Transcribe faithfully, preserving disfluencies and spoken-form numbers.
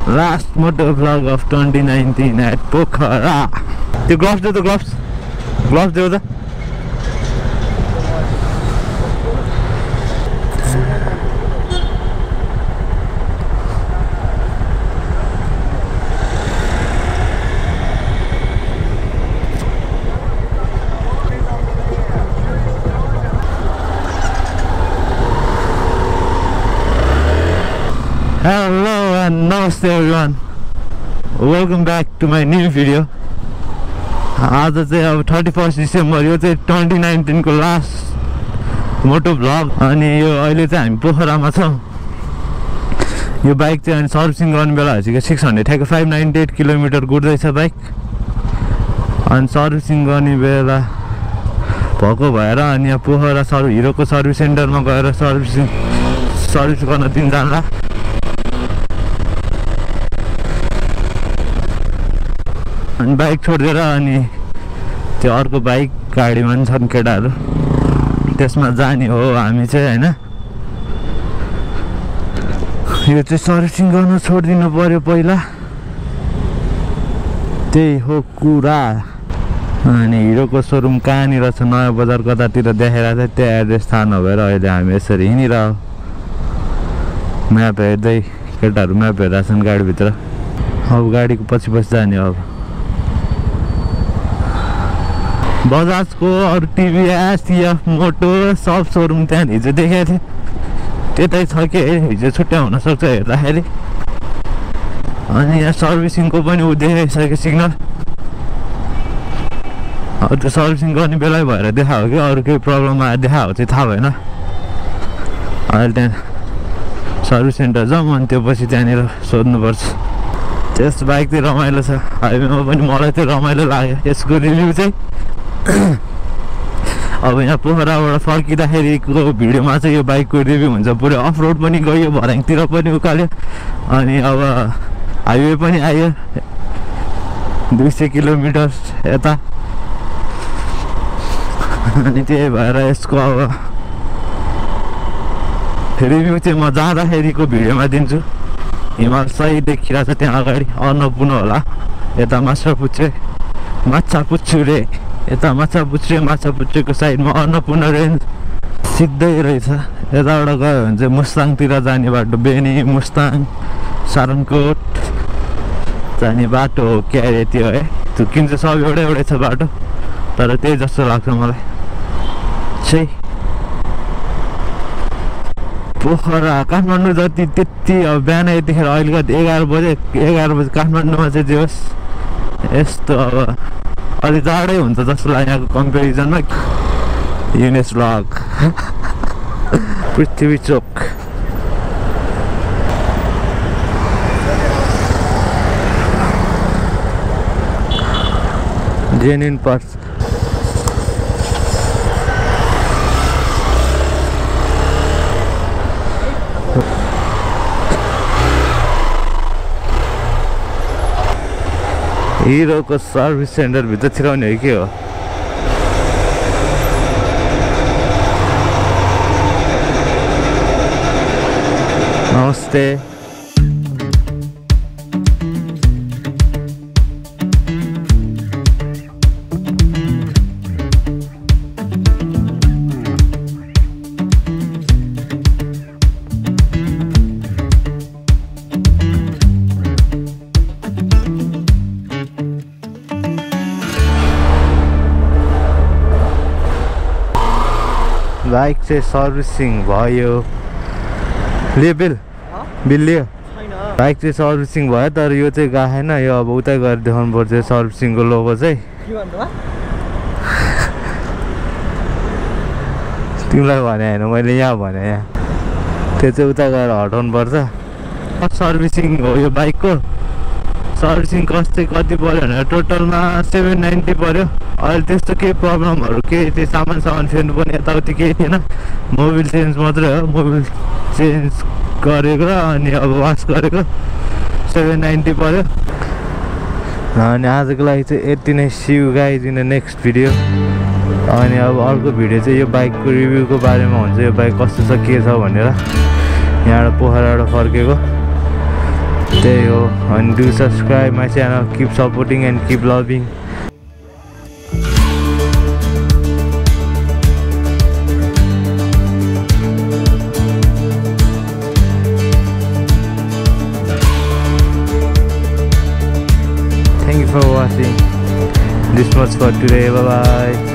Last motor vlog of twenty nineteen at Pokhara. The gloves, do the gloves. Gloves, do the. Hello and namaste everyone. Welcome back to my new video. आज चाहिँ अब thirty first December यो चाहिँ twenty नाइन्टिनको last मोटो vlog अनि यो अहिले चाहिँ हामी पोखरामा छौँ। यो बाइक चाहिँ अनि सर्भिसिङ गर्ने बेला भइसक्यो सिक्स हन्ड्रेड ठ्याक्कै फाइभ नाइन्टी एट किलोमिटर कुद्दैछ बाइक अनि सर्भिसिङ गर्ने बेला भएको भएर अनि यहाँ पोखरा सर्भ हिरोको सर्भिस सेन्टरमा गएर सर्भिसिङ सर्भिस गर्न दिन जान्ला। अनि बाइक छोडेर अनि त्यो अर्को बाइक गाडीमा पनि छन् केटाहरू त्यसमा जाने हो हामी चाहिँ हैन। यो चाहिँ सर्भिसिङ गर्न छोडिदिनु पर्यो पहिला त्यही हो कुरा। अनि हिरोको सोरुम कहाँनिर छ नयाँ बजार कतातिर देखाइरहेको छ त्यो एड्रेस थाहा नभएर अहिले हामी यसरी हिँडिरह म्याप हेर्दै केटाहरू म्याप हेरिरहेछन् गाडीभित्र। अब गाडीको पछि पछि जाने अब बजाजको अरू टिभीएस टिएफ मोटो सब सोरुम त्यहाँ हिजो देखाएको थिएँ त्यतै छ कि हिजो छुट्टै हुनसक्छ हेर्दाखेरि। अनि यहाँ सर्भिसिङको पनि ऊ देखाइसक्यो सिग्नल। अब त्यो सर्भिसिङ गर्ने बेलै भएर देखाएको कि अरू केही प्रब्लम आएर देखाएको चाहिँ थाहा भएन। अहिले त्यहाँ सर्भिस सेन्टर जाउँ अनि त्यो पछि त्यहाँनिर सोध्नुपर्छ। त्यस बाइक चाहिँ रमाइलो छ हाइवेमा पनि मलाई चाहिँ रमाइलो लाग्यो यसको रिभ्यू चाहिँ। अब यहाँ पोखराबाट फर्किँदाखेरिको भिडियोमा चाहिँ यो बाइकको रिभ्यू हुन्छ पुरै अफ रोड पनि गयो भर्याङतिर पनि उकाल्यो अनि अब हाइवे पनि आयो दुई सय किलोमिटर यता। अनि त्यही भएर यसको अब रिभ्यू चाहिँ म जाँदाखेरिको भिडियोमा दिन्छु। हिमाल सही देखिरहेको छ त्यहाँ अगाडि अन्नपूर्ण होला यता माछापुच्छ्रे माछापुच्छ्रे रे यता माछापुच्छ्रे माछापुच्छ्रेको साइडमा अन्नपूर्ण रेन्ज सिक्दै रहेछ। यताबाट गयो भने चाहिँ मुस्ताङतिर जाने बाटो बेनी मुस्ताङ सारनकोट जाने बाटो हो क्या अरे त्यो है झुक्किन्छ सब एउटै एउटै छ बाटो तर त्यही जस्तो लाग्छ मलाई चाहिँ। पोखरा काठमाडौँ जति त्यति अब बिहान यतिखेर अहिले एघार बजे एघार बजे काठमाडौँमा चाहिँ जे होस् यस्तो अब अलि जाडै हुन्छ जस्तो लाग्यो यहाँको कम्पेरिजनमा। युनेस भ्लग पृथ्वी चोक जेन्युन पर्छ। हिरोको सर्भिस सेन्टर भित्र छिराउने हो के हो? नमस्ते बाइक चाहिँ सर्भिसिङ भयो ले बिल बिल लियो बाइक चाहिँ सर्भिसिङ भयो तर यो चाहिँ गएन यो अब उतै गएर देखाउनु पर्छ सर्भिसिङको लोगो चाहिँ। तिमीलाई भने होइन मैले यहाँ भने यहाँ त्यो चाहिँ उता गएर हटाउनु पर्छ। सर्भिसिङ हो यो बाइकको सर्भिसिङ कस्ट चाहिँ कति पर्यो भने टोटलमा सेभेन नाइन्टी पर्यो। अहिले त्यस्तो केही प्रब्लमहरू केही त्यो सामान सामान फेर्नु पनि यताउति केही थिएन मोबिल चेन्ज मात्रै हो मोबिल चेन्ज गरेको अनि अब वास गरेको सेभेन नाइन्टी पर्यो। अनि आजको लागि चाहिँ यति नै see you guys in the next video. अनि अब अर्को भिडियो चाहिँ यो बाइकको रिभ्यूको बारेमा हुन्छ यो बाइक कस्तो छ के छ भनेर यहाँबाट पोखराबाट फर्केको त्यही हो and do subscribe my channel, keep supporting and keep loving. Thank you for watching. This much for today. Bye bye.